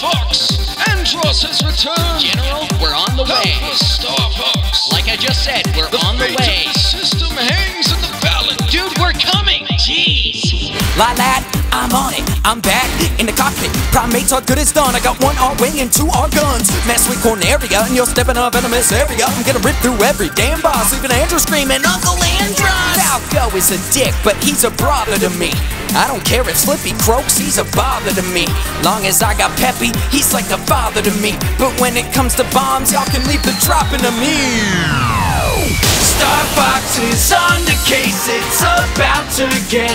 Fox, Andros has returned. General, we're on the way. Help us, Star Fox. Like I just said, we're on the fate way. of the system hangs in the balance. Dude, we're coming. Jeez. Lad, I'm on it, I'm back in the cockpit. Primates are good as done. I got one R wing and two R guns. Mess with Corneria and you're stepping up venomous area. I'm gonna rip through every damn boss, leaving Andrew screaming, Uncle Andros! Falco is a dick, but he's a brother to me. I don't care if Slippy croaks, he's a bother to me. Long as I got Peppy, he's like a father to me. But when it comes to bombs, y'all can leave the dropping to me. Star Fox is on the case, it's about to get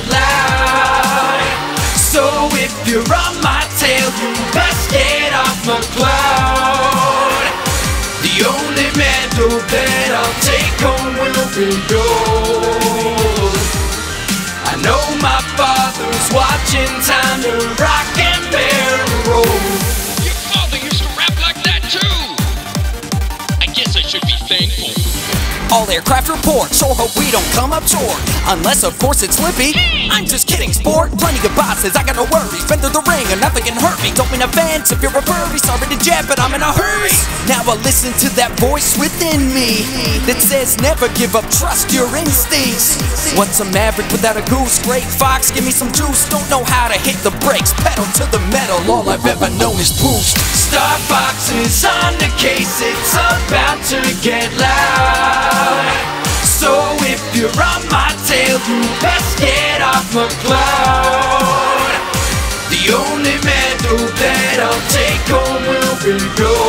loud. So if you're on my tail, you best get off my cloud. The only medal that I'll take home will be gold. I know my father's watching, time to rock and barrel roll. Your father used to rap like that too. I guess I should be thankful. All aircraft report, sure hope we don't come up short. Unless of course it's Slippy. I'm just kidding, sport. Plenty of bosses, I got no worries. Been through the ring and nothing can hurt me. Don't mean offense if you're a furry. Sorry to jab, but I'm in a hurry. Now I listen to that voice within me that says never give up, trust your instincts. What's a maverick without a goose? Great Fox, give me some juice. Don't know how to hit the brakes, pedal to the metal. All I've ever known is boost. Star Fox is on the case, it's about to get loud. So if you're on my tail, you best get off my cloud. The only medal that I'll take home will be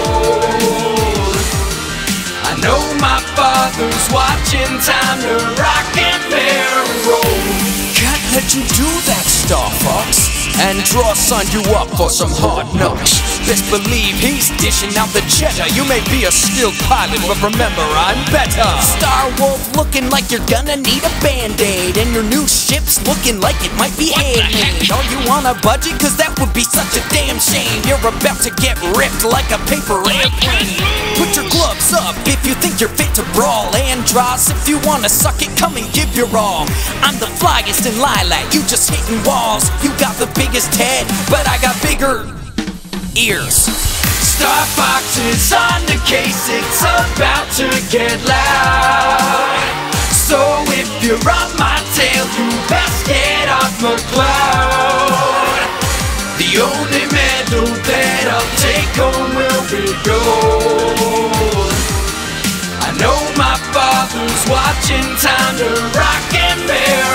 gold. I know my father's watching, time to rock and barrel roll. Can't let you do that, Star Fox. Andros signed you up for some hard knocks. Best believe he's dishing out the cheddar. You may be a skilled pilot, but remember, I'm better. Star Wolf looking like you're gonna need a band-aid, and your new ship's looking like it might be handmade. Are you on a budget? Cause that would be such a damn shame. You're about to get ripped like a paper airplane. Put your gloves up if you think you're fit to brawl. Andros, if you wanna suck it, come and give your all. I'm the flyest in Lilac, you just hitting walls. You got the biggest head, but I got bigger ears. Star Fox is on the case, it's about to get loud. So if you're on my tail, you best get off my cloud. The only medal that I'll take home will be gold. I know my father's watching, time to rock and barrel.